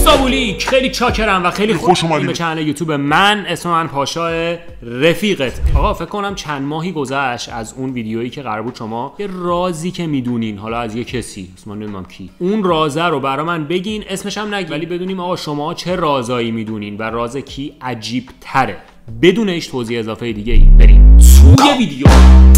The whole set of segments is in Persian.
سابولیک، خیلی چاکرم و خیلی خوش اومدید به کانال یوتیوب من. اسم من پاشا رفیقت. آقا فکر کنم چند ماهی گذشت از اون ویدیویی که قرار بود شما یه رازی که میدونین، حالا از یه کسی، اسم من نمیدونم کی، اون رازه رو برا من بگین، اسمش هم نگین، ولی بدونیم آقا شما چه رازایی میدونین و راز کی عجیب تره، بدون هیچ توضیح اضافه دیگه ای. بریم توی ویدیو.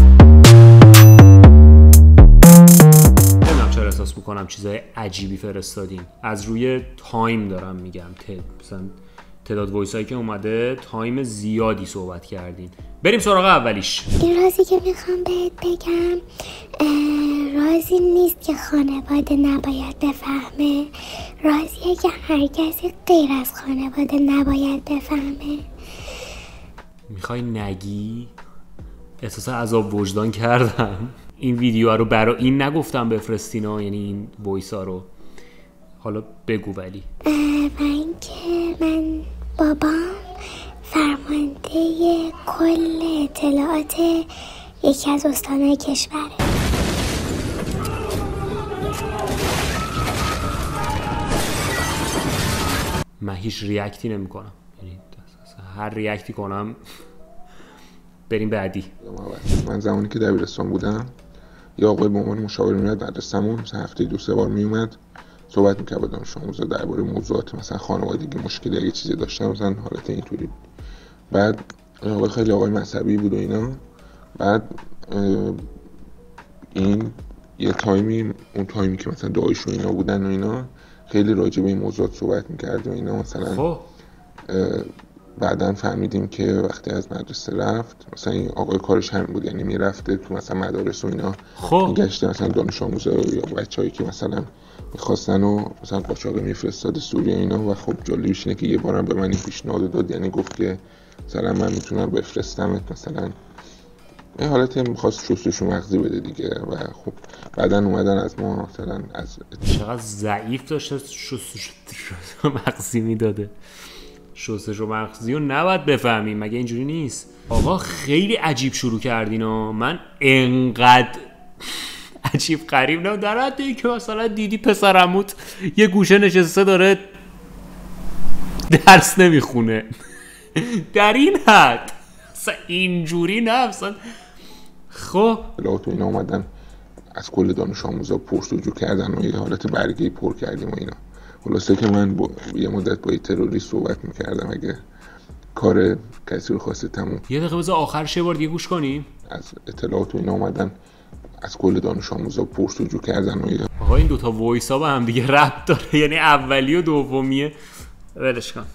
احساس میکنم چیزای عجیبی فرستادین. از روی تایم دارم میگم، مثلا تعداد وایسایی که اومده تایم زیادی صحبت کردین. بریم سراغ اولیش. این رازی که میخوام بهت بگم رازی نیست که خانواده نباید بفهمه، رازیه که هر کسی غیر از خانواده نباید بفهمه. میخوای نگی؟ احساس عذاب وجدان کردم. این ویدیو رو برای این نگفتم بفرستینا، یعنی این وایسا رو. حالا بگو. ولی و اینکه من بابام فرمانده کل اطلاعات یکی از استانهای کشوره. من هیچ ریاکتی نمی کنم، یعنی هر ریاکتی کنم. بریم بعدی. من زمانی که دبیرستان بودم یا آقای به عنوان مشاور میاد مدرسه‌مون، مثلا هفته 2-3 بار میومد صحبت می‌کرد با دانش آموزا درباره موضوعات مثلا خانوادگی، مشکلی اگه چیزی داشتن مثلا حالت اینطوری. بعد آقای خیلی آقای مذهبی بود و اینا. بعد این یه تایمی، اون تایمی که مثلا داعش و اینا بودن و اینا، خیلی راجع به این موضوعات صحبت می‌کرد و اینا. مثلا بعدن فهمیدیم که وقتی از مدرسه رفت، مثلا این آقای کارش همین بود، یعنی میرفته تو مثلا مدارس و اینا میگشته، مثلا دانش آموزا یا بچه‌ای که مثلا میخواستن و مثلا قاچاق میفرستاد سوریه اینا. و خب جالبش اینه که یه بارم به من این پیشنهاد داد، یعنی گفت که مثلا من میتونم بفرستمت، مثلا این حالت میخواست شستشو مغزی بده دیگه. و خب بعدن اومدن از ما مثلا از چقدر ضعیف داشته شستشو مغزی میداده. شستشو مغزی رو نباید بفهمیم، مگه اینجوری نیست؟ آقا خیلی عجیب شروع کردین و من انقدر عجیب غریب در حد این که مثلا دیدی پسرعموت یه گوشه نشسته داره درس نمیخونه. در این حد اصلا اینجوری نه اصلا. خب اطلاعات اینا اومدن از کل دانش آموزا پرسجو کردن و یه حالت برگه‌ای پر کردیم و اینا. خلاصه که من یه مدت با یه تروریست صحبت میکردم، اگه کار کسی رو خواسته تموم. یه دقیقه بذار آخرش یه بار دیگه گوش کنیم. از اطلاعات اینا اومدن از کل دانش آموزا پرسجو کردن و آقا این دوتا وایس ها با هم دیگه ربط داره، یعنی اولی و دومیه. ولش کن.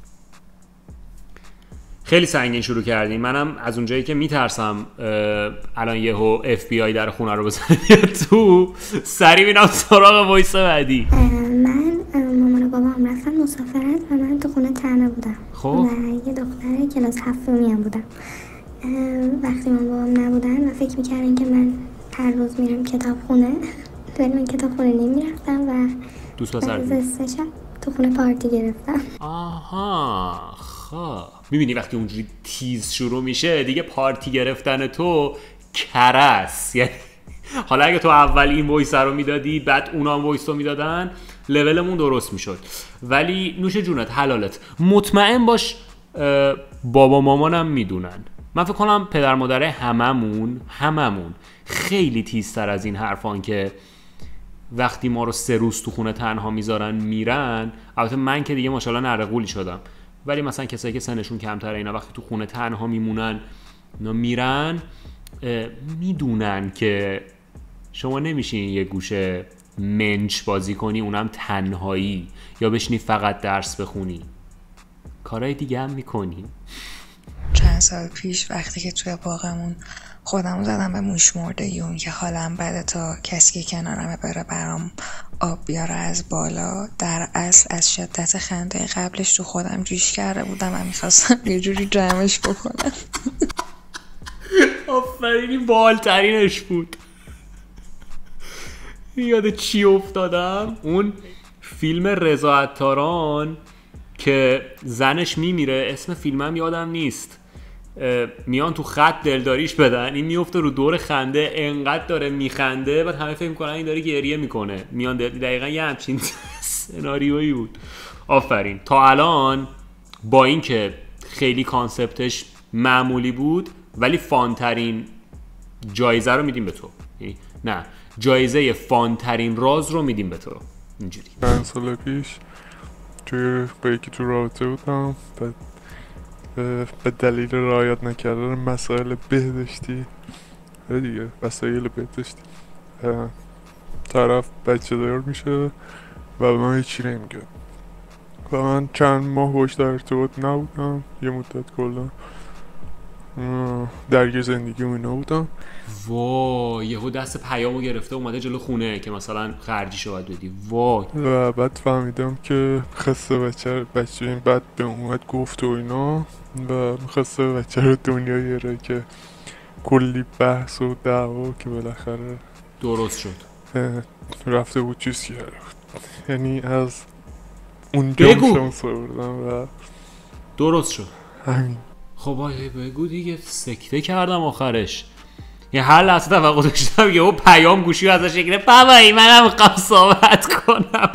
خیلی سنگین شروع کردین. منم از اونجایی که میترسم الان یهو اف بی آی در خونه رو بزنه تو، سری میرم سراغ وایس بعدی. من مامان و بابام رفتن مسافرت و من تو خونه تنها بودم. خب و یه دختره کلاس هفتمی هم بودم. وقتی مامان بابام نبودن و فکر میکردن که من هر روز میرم کتاب خونه، ولی من کتاب خونه نمیرفتم و دوست پسر از 3 شب تو خونه پارتی گرفتم. آها خب میبینی وقتی اونجوری تیز شروع میشه دیگه پارتی گرفتن تو کرس. یعنی حالا اگه تو اول این وایس رو میدادی بعد اونا هم وایس رو میدادن لولمون درست میشد. ولی نوش جونت حلالت. مطمئن باش بابا مامانم میدونن. من فکر کنم پدر مادر هممون خیلی تیزتر از این حرفان که وقتی ما رو 3 روز تو خونه تنها میذارن میرن. البته من که دیگه ماشاءالله نرقولی شدم، ولی مثلا کسایی که سنشون کمتره اینا وقتی تو خونه تنها میمونن اینا میرن، میدونن که شما نمیشین یه گوشه منچ بازی کنی، اونم تنهایی، یا بشینی فقط درس بخونی، کارهای دیگه هم میکنی. چند سال پیش وقتی که توی باغمون خودمو زدم به موش مردگی، اون که حالم بده تا کسی که کنارمه بره برام آب بیاره از بالا، در اصل از شدت خنده قبلش تو خودم جیش کرده بودم و میخواستم یه جوری جمعش بکنم. آفرینی بالترینش بود. یاد چی افتادم؟ اون فیلم رضا عطاران که زنش میمیره، اسم فیلمم یادم نیست، میان تو خط دلداریش بدن، این میفته رو دور خنده، انقدر داره میخنده بعد همه فکر میکنن این داره گریه میکنه، میان دقیقا یه همچین سناریویی بود. آفرین. تا الان با اینکه خیلی کانسپتش معمولی بود ولی فانترین جایزه رو میدیم به تو. نه، جایزه فانترین راز رو میدیم به تو. اینجوری. چند سال پیش با یکی تو رابطه بودم، به دلیل رعایت نکردن مسائل بهداشتی دیگه، وسایل بهداشتی، طرف بچه دار میشه و به من هیچی نمیگه و من چند ماه باش در ارتباط نبودم، یه مدت کلا درگیر زندگی و اینا بودم. وای، یهو دست پیامو گرفته اومده جلو خونه که مثلا خرجیشو باید بدی. وای. و بعد فهمیدم که خسته بچه این بعد به اومد گفت و اینا و میخواسته بچه رو دنیا یاره که کلی بحث و دعوا که بالاخره درست شد. رفته بود چیز کرده بود، یعنی از اونجا شانس بردم و درست شد. همین. خب بگو دیگه، سکته کردم آخرش. یه هر لحظه توقع داشتم یهو پیام گوشی ازش گرفت بابایی منم میخوام صحبت کنم.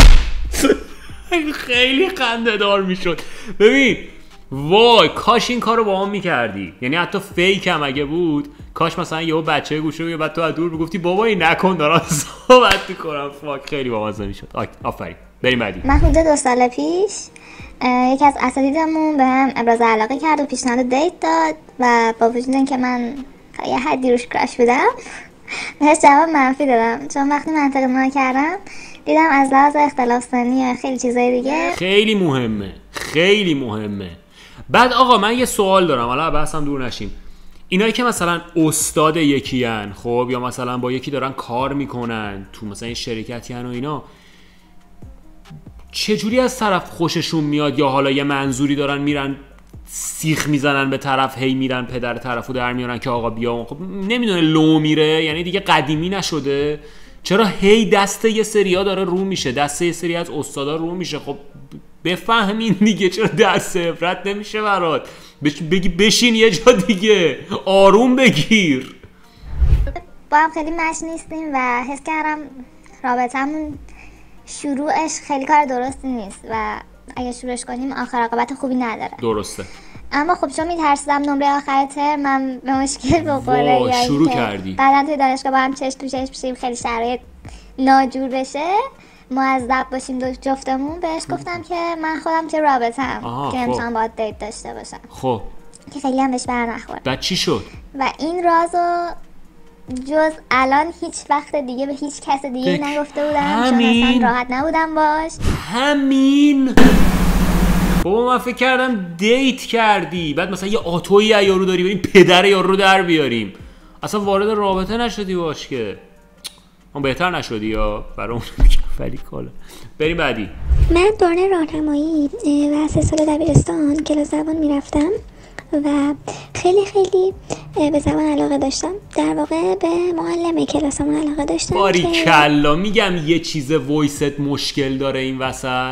خیلی خنده دار میشد. ببین وای، کاش این کارو با هم میکردی، یعنی حتی فیک هم اگه بود، کاش مثلا یهو بچه گوشه و بعد تو از دور میگفتی بابایی نکن دارم صحبت میکنم. فاک، خیلی بامزه میشد. آفرین. بریم بعدی. من حدود 2 سال پیش یکی از اساتیدمون به هم ابراز علاقه کرد و پیشنهاد دیت داد و با وجود اینکه من یه حدی روش کراش بودم بهش جواب منفی دادم، چون وقتی منطقه نکردم دیدم از لحاظ اختلاف سنی و خیلی چیزای دیگه خیلی مهمه، خیلی مهمه. بعد آقا من یه سوال دارم، حالا بحثم دور نشیم. اینایی که مثلا استاد یکی ان، خب، یا مثلا با یکی دارن کار میکنن تو مثلا این شرکتی ان و اینا، چجوری از طرف خوششون میاد یا حالا یه منظوری دارن میرن سیخ میزنن به طرف، هی میرن پدر طرفو در میارن که آقا بیا، خب نمیدونه لو میره، یعنی دیگه قدیمی نشده؟ چرا هی دست یه سریا داره رو میشه، دست یه سری از استادا رو میشه؟ خب بفهمین دیگه، چرا دست عبرت نمیشه برات؟ بگی بشین یه جا دیگه، آروم بگیر. با هم خیلی مچ نیستیم و حس کردم رابطمون شروعش خیلی کار درستی نیست و اگه شروعش کنیم آخر عاقبت خوبی نداره. درسته. اما خب چون میترسیدم نمره آخر ترم من به مشکل بخوره یا شروع کردی بعدا توی دانشگاه با هم چش تو چش بشیم، خیلی شرایط ناجور بشه، معذب باشیم جفتمون. بهش گفتم که من خودم توی رابطه‌ام که امتحان باید دیت داشته باشم. خب که خیلی هم بهش بر نخورد. بعد چی شد؟ و این رازو جز الان هیچ وقت دیگه به هیچ کس دیگه نگفته بودم، چون اصلا راحت نبودم باش. همین. بابا من فکر کردم دیت کردی بعد مثلا یه آتویی یارو داری بریم پدر یارو رو در بیاریم، اصلا وارد رابطه نشدی باش که اون بهتر نشدی یا برای اون ولی کاله. بریم بعدی. من دوران راهنمایی و 3 سال دبیرستان کلاس زبان میرفتم و خیلی به زبان علاقه داشتم. در واقع به معلم کلاسمون علاقه داشتم. باریکلا. میگم یه چیز وایست مشکل داره این وسط.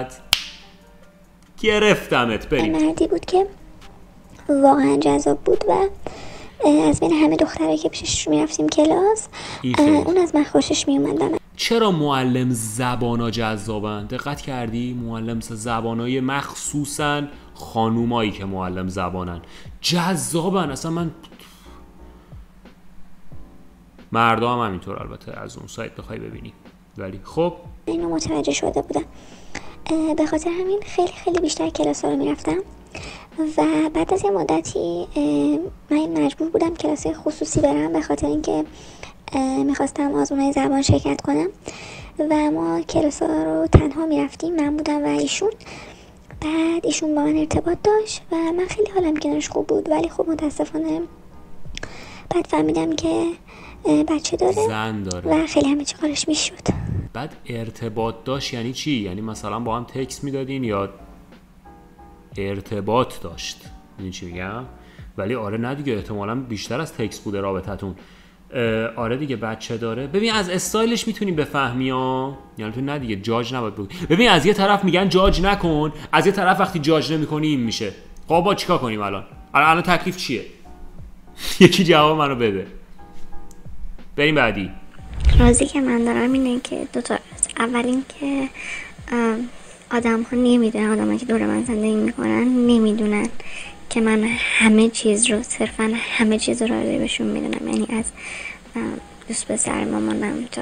گرفتمت. بریم. مردی بود که واقعا جذاب بود و از بین همه دخترایی که پیشش میرفتیم کلاس اون از من خوشش میومد. چرا معلم زبانا جذابن؟ دقت کردی؟ معلم زبانای مخصوصا خانومایی که معلم زبانن جذابن. اصلا من مردا هم همینطور، البته از اون سایت بخوای ببینی، ولی خب اینو متوجه شده بودم. به خاطر همین خیلی بیشتر کلاس ها رو میرفتم و بعد از یه مدتی من مجبور بودم کلاس خصوصی برم به خاطر اینکه میخواستم آزمونهای زبان شرکت کنم و ما کلاس ها رو تنها میرفتیم، من بودم و ایشون. بعد ایشون با من ارتباط داشت و من خیلی حالم کنارش خوب بود، ولی خب متاسفانه بعد فهمیدم که بچه داره، زن داره و خیلی همه چی کارش میشد. بعد ارتباط داشت یعنی چی؟ یعنی مثلا با هم تکست میدادین یا ارتباط داشت؟ این چی میگم؟ ولی آره نه دیگه، احتمالاً بیشتر از تکست بوده رابطتون. آره دیگه بچه داره. ببین از استایلش میتونی بفهمی ها، یعنی تو نه دیگه جاج نباید بگی. ببین از یه طرف میگن جاج نکن، از یه طرف وقتی جاج نمیکنی این میشه. خب با چیکار کنیم الان تکلیف چیه؟ یکی جواب منو بده. بریم بعدی. رازی که من دارم اینه که 2 تا راز. اول این که آدم ها نمیدونن، آدم ها که دور من زندگی میکنن نمیدونن که من همه چیز رو صرفا همه چیز رو راجع بهشون میدونم، یعنی از دوست پسر مامانم تا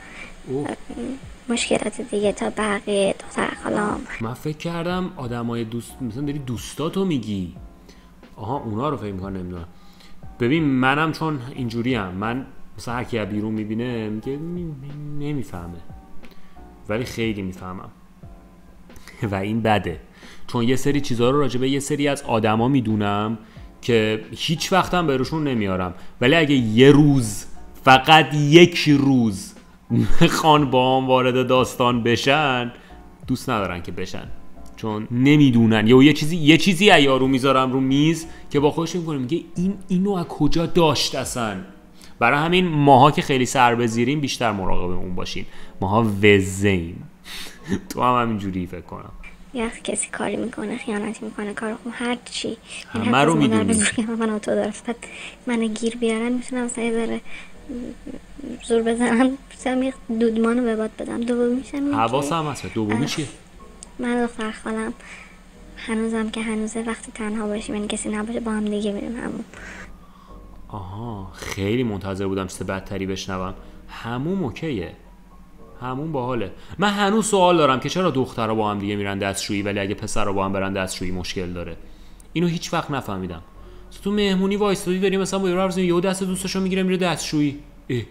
مشکلات دیگه تا بقیه دختر خالام. من فکر کردم آدمای دوست مثلا داری دوستاتو میگی. آها اونا رو فکر میکنم. نمیدونم. ببین منم چون اینجوریم، من مثلا هر کی بیرون میبینه میگه نمیفهمه، ولی خیلی میفهمم و این بده، چون یه سری چیزها رو راجع به یه سری از آدما میدونم که هیچ وقتم بهشون نمیارم، ولی اگه یه روز فقط یک روز میخوان با هم وارد داستان بشن، دوست ندارن که بشن، چون نمیدونن. یه چیزی یارو میذارم رو میز که با خودش میکنه میگه اینو از کجا داشت اصلا. برای همین ماها که خیلی سر بزیریم بیشتر مراقب اون باشین، ماها وزه‌ایم. تو هم همینجوری فکر کنم. یا کسی کاری میکنه، خیانتی میکنه، کار خوب، هر چی همه رو میدونیم. من تو دارست من گیر بیارن میتونم مثلا یه ذره زور بزنم، مثلا یه دودمانو به باد بدم. دومیشم حواسم هست. دومی چیه؟ من دختر خالم هنوزم که هنوزه وقتی تنها باشیم یعنی کسی نباشه با هم دیگه میریم همون. آها خیلی منتظر بودم چیز بدتری بشنوم. همون اوکیه، همون باحاله. من هنوز سوال دارم که چرا دخترها با هم دیگه میرن دستشویی ولی اگه پسرها با هم برن دستشویی مشکل داره. اینو هیچ وقت نفهمیدم. تو مهمونی وایستادی داریم مثلا با یارو حرف میزنیم، یهو دست دوستاشو میگیره میره دستشویی.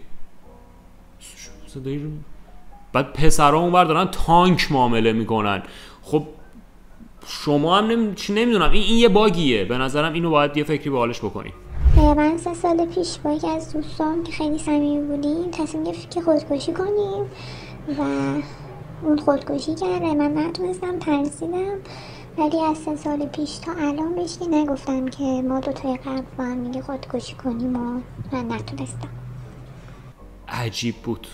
بعد پسرها اونور دارن تانک معامله میکنن. خب شما هم نمیدونم این یه باگیه. به نظرم اینو باید یه فکری به حالش بکنی. من 3 سال پیش با یکی از دوستان که خیلی صمیمی بودیم تصمیم گرفتیم که خودکشی کنیم و اون خودکشی کرده. من نتونستم ترسیدم، ولی از 3 سال پیش تا الان بهش نگفتم که ما دوتای قبل با هم دیگه خودکشی کنیم و من نتونستم. عجیب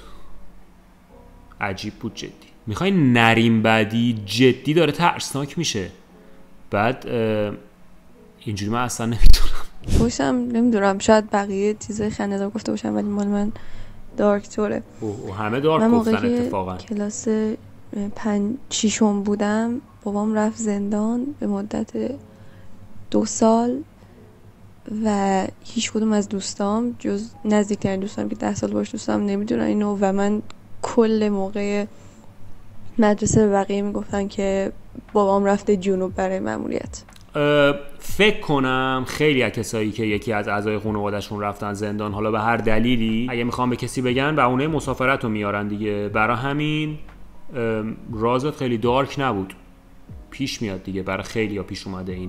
بود جدی. میخوای نریم بعدی جدی داره ترسناک میشه. بعد اینجوری من اصلا نمیتونم. خوشم نمیدونم، شاید بقیه چیزای خنده‌دار گفته باشم ولی مال من دارک توره. همه دارک گفتن اتفاقا. من کلاس 5-6 بودم بابام رفت زندان به مدت 2 سال و هیچ کدوم از دوستام جز نزدیکترین دوستام که 10 سال باش دوستم نمیدونن اینو و من کل موقع مدرسه به بقیه میگفتن که بابام رفته جنوب برای مأموریت. فکر کنم خیلی از کسایی که یکی از اعضای خانواده‌شون رفتن زندان حالا به هر دلیلی اگه میخوام به کسی بگن بهونه مسافرت رو میارن دیگه. برای همین رازت خیلی دارک نبود، پیش میاد دیگه، برای خیلی ها پیش اومده این.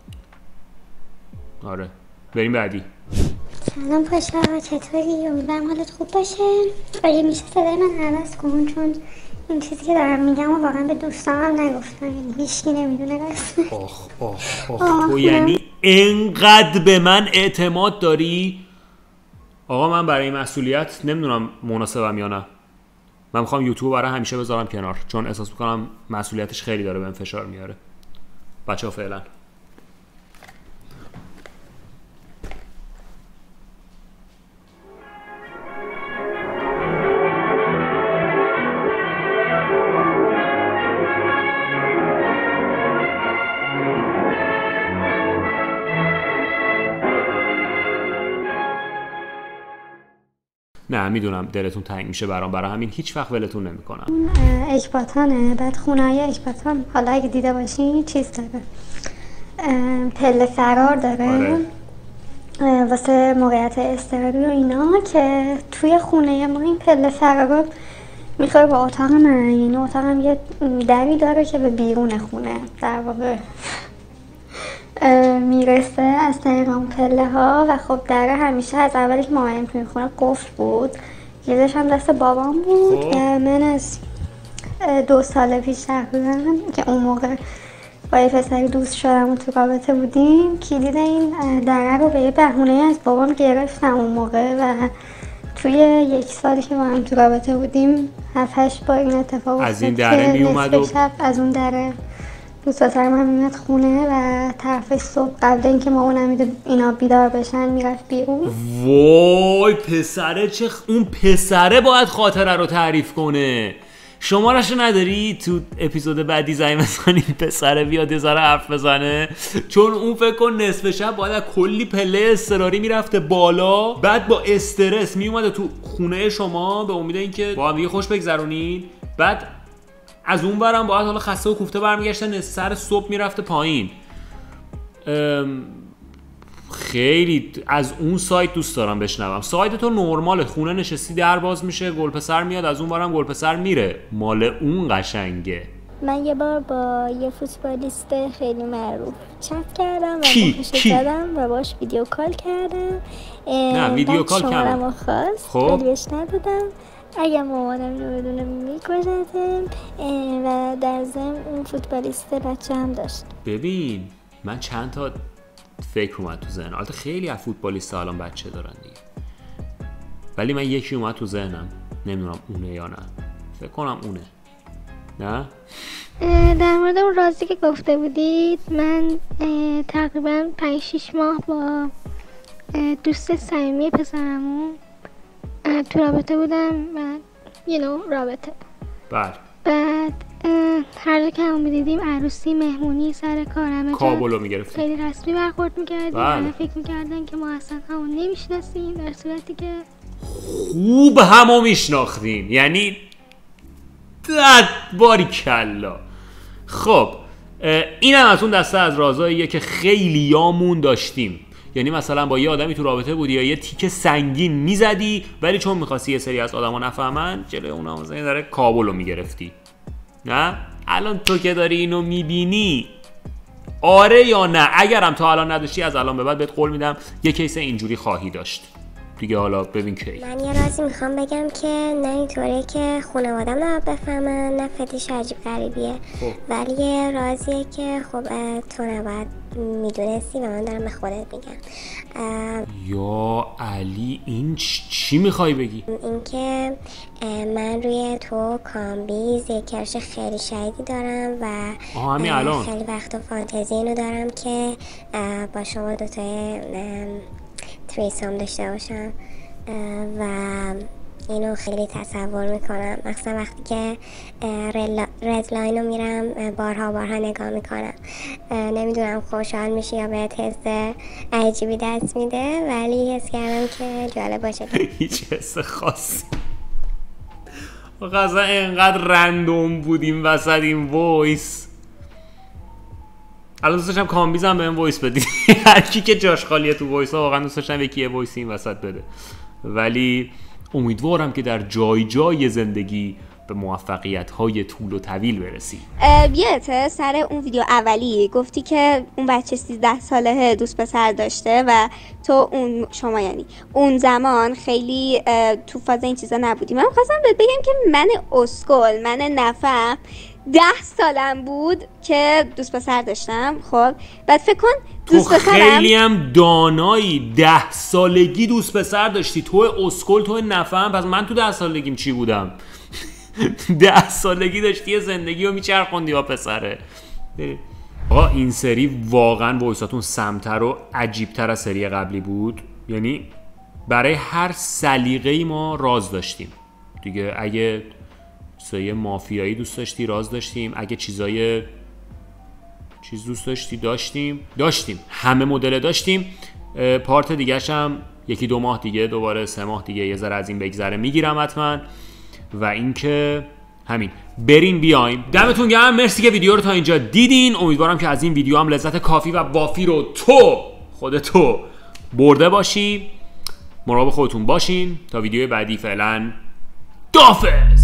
آره بریم بعدی. سلام پاشا، چطوری؟ امیدوارم حالت خوب باشه. آره میشه صدای من عوض کن، چون این چیزی که دارم میگم و واقعا به دوستانم نگفتم، یعنی هیچکی نمیدونه راست. تو یعنی انقدر به من اعتماد داری؟ آقا من برای این مسئولیت نمیدونم مناسبم یا نه. من میخوام یوتیوب برای همیشه بذارم کنار، چون احساس میکنم مسئولیتش خیلی داره بهم فشار میاره. بچه‌ها فعلا نه میدونم دلتون تنگ میشه برام، برای همین هیچ وقت ولتون نمیکنم. اکباتانه، بعد خونه‌های اکباتان حالا اگه دیده باشین چیز داره، پله فرار داره. آره. واسه موقعیت اضطراری و اینا که توی خونه ما این پله فرار رو میخوره با اتاق من، یعنی اتاقم یه دری داره که به بیرون خونه در واقع میرسه از طریق اون پله ها و خب دره همیشه از اولی که ما اومدیم توی خونه قفل بود. یه هم دست بابام بود و من از 2 سال پیش تقریبا که اون موقع با یه پسری دوست شدم و تو رابطه بودیم کلید این دره رو به یه بهونه از بابام گرفتم اون موقع و توی 1 سالی که با هم تو رابطه بودیم 7-8 بار این اتفاق افتاد از این دره می اومد و از اون دره دوست دارم هم میاد خونه و طرف صبح قبل اینکه ما اونم اینا بیدار بشن میرفت بیرون. وای پسره اون پسره باید خاطره رو تعریف کنه. شماره‌شو نداری تو اپیزود بعدی زنگ بزنیم پسر بیاد یه ذره حرف بزنه؟ چون اون فکر کن نصف شب باید کلی پله اضطراری میرفته بالا، بعد با استرس میومده تو خونه شما به امید اینکه با هم دیگه خوش بگذرونین، بعد از اون برم باید حالا خسته و کوفته برمیگشته سر صبح میرفته پایین. خیلی از اون سایت دوست دارم بشنوم. سایت تو نرماله، خونه نشستی در باز میشه، گل پسر میاد، از اون برم گل پسر میره، مال اون قشنگه. من یه بار با یه فوتبالیست خیلی معروف چت کردم و باهاش زدم و باش ویدیو کال کردم. نه ویدیو کال شماره‌مو خواست، خب بهش ندادم. اگه مامانم اینو بدونه میکشتم و در ضمن اون فوتبالیست بچه هم داشت. ببین من چند تا فکر اومد تو ذهنم، البته خیلی از فوتبالیست‌ها الان بچه دارن دیگه، ولی من یکی اومد تو ذهنم، نمیدونم اونه یا نه، فکر کنم اونه. نه؟ در مورد اون رازی که گفته بودید، من تقریبا 5-6 ماه با دوست صمیمی پسرمون تو رابطه بودم و رابطه. بعد هر جا که همون میدیدیم عروسی، مهمونی، سر کارم کابلو میگرفتیم، خیلی رسمی برخورد میکردیم. همه فکر میکردن که ما اصلا همون نمیشناسیم، در صورتی که خوب همو میشناختیم، یعنی باری کلا. خب اینم از اون دسته از رازاییه که خیلی یامون داشتیم، یعنی مثلا با یه آدمی تو رابطه بودی یا یه تیکه سنگین میزدی، ولی چون میخواستی یه سری از آدما نفهمن جلوی اونا مثلا داره کابلو میگرفتی. نه الان تو که داری اینو میبینی، آره یا نه؟ اگرم تا الان نداشتی، از الان به بعد بهت قول میدم یه کیس اینجوری خواهی داشت دیگه. حالا ببین کی. من یه رازی میخوام بگم که نه اینطوریه که خانواده‌ام نباید بفهمن، نه فتیش عجیب غریبیه، ولی یه رازیه که خب تو نباید میدونستی و من دارم به خودت میگم. یا علی این چی میخوای بگی؟ این که من روی تو کامبیز یک کرش خیلی شدیدی دارم و همین الان خیلی وقت فانتزی اینو دارم که با شما دوتای تریسام داشته باشم و اینو خیلی تصور میکنم، مثلا وقتی که رد لاین رو میرم بارها نگاه میکنم. نمیدونم خوشحال میشی یا بهت حس عجیبی دست میده، ولی حس کردم که جالب باشه. هیچ حس خاصی واقعا اینقدر رندوم بودیم وسط این وایس. الان دوست داشتم کامبیزم به این وایس بدی هر کی که جاش خالیه تو وایس ها، واقعا دوست داشتم یکی یه وایس این وسط بده، ولی امیدوارم که در جای جای زندگی به موفقیت های طول و طویل برسی. یادته سر اون ویدیو اولی گفتی که اون بچه 13 ساله دوست پسر داشته و تو شما یعنی اون زمان خیلی تو فاز این چیزا نبودی. من خواستم بهت بگم که من اسکل، من نفهم 10 سالم بود که دوست پسر داشتم. خب بعد فکر کن دوست پسرم خیلی هم دانایی، 10 سالگی دوست پسر داشتی، تو اسکل، تو نفهم. پس من تو 10 سالگیم چی بودم؟ 10 سالگی داشتی یه زندگی رو میچرخوندی با پسره. آقا این سری واقعا وایساتون سمتر و عجیبتر از سری قبلی بود، یعنی برای هر سلیقه‌ای ما راز داشتیم دیگه. اگه چیزای مافیایی دوست داشتی راز داشتیم، اگه چیز دوست داشتی داشتیم، همه مدل داشتیم. پارت دیگه‌ش هم 1-2 ماه دیگه، دوباره 3 ماه دیگه یه ذره از این بگذره میگیرم حتما. و اینکه همین، برین بیایم. دمتون گرم، مرسی که ویدیو رو تا اینجا دیدین. امیدوارم که از این ویدیو هم لذت کافی و وافی رو خودتو برده باشی. مراقب خودتون باشین. تا ویدیو بعدی فعلا دافظ.